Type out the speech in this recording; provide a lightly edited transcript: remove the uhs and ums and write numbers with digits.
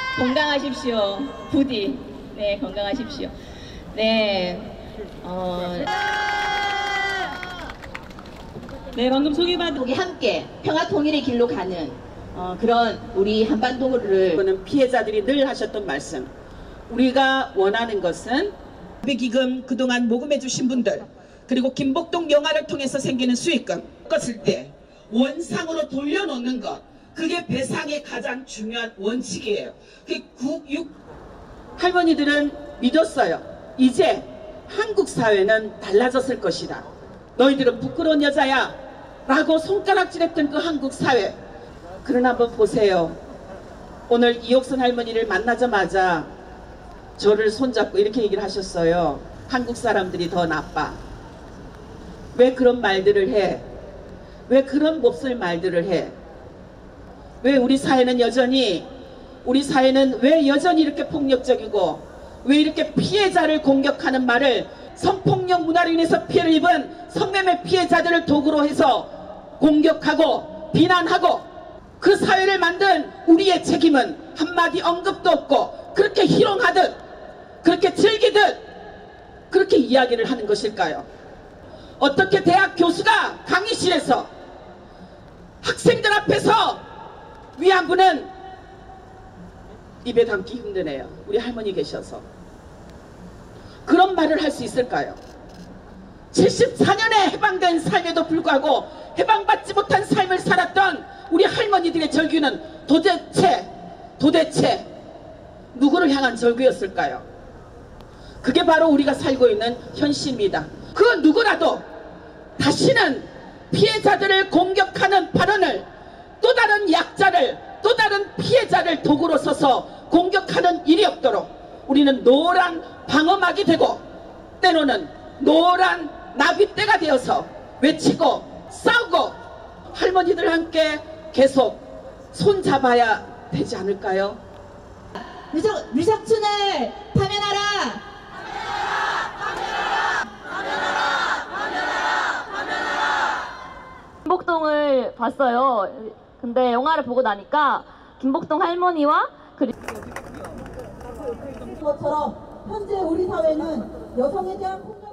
건강하십시오. 부디. 네, 건강하십시오. 네. 네, 방금 소개받은 우리 함께 평화 통일의 길로 가는 그런 우리 한반도를 피해자들이 늘 하셨던 말씀. 우리가 원하는 것은 기금 그동안 모금해 주신 분들, 그리고 김복동 영화를 통해서 생기는 수익금 껐을 때 원상으로 돌려놓는 것, 그게 배상의 가장 중요한 원칙이에요. 할머니들은 믿었어요. 이제 한국 사회는 달라졌을 것이다. 너희들은 부끄러운 여자야 라고 손가락질했던 그 한국 사회. 그러나 한번 보세요. 오늘 이옥선 할머니를 만나자마자 저를 손잡고 이렇게 얘기를 하셨어요. 한국 사람들이 더 나빠. 왜 그런 말들을 해? 왜 그런 몹쓸 말들을 해? 왜 우리 사회는 왜 여전히 이렇게 폭력적이고 왜 이렇게 피해자를 공격하는 말을, 성폭력 문화로 인해서 피해를 입은 성매매 피해자들을 도구로 해서 공격하고 비난하고, 그 사회를 만든 우리의 책임은 한마디 언급도 없고 그렇게 희롱하듯 그렇게 즐기듯 그렇게 이야기를 하는 것일까요? 어떻게 대학 교수가 강의실에서 학생들 앞에서 위안부는 입에 담기 힘드네요. 우리 할머니 계셔서 그런 말을 할 수 있을까요? 74년에 해방된 삶에도 불구하고 해방받지 못한 삶을 살았던 우리 할머니들의 절규는 도대체 누구를 향한 절규였을까요? 그게 바로 우리가 살고 있는 현실입니다. 그 누구라도 다시는 피해자들을 공격하는 발언을, 또 다른 약자를, 또 다른 피해자를 도구로 써서 공격하는 일이 없도록 우리는 노란 방어막이 되고 때로는 노란 나비떼가 되어서 외치고 싸우고 할머니들 함께 계속 손잡아야 되지 않을까요? 유석춘을 파면하라! 김복동을 봤어요. 근데 영화를 보고 나니까 김복동 할머니와 것처럼 현재 우리 사회는 여성에 대한 폭력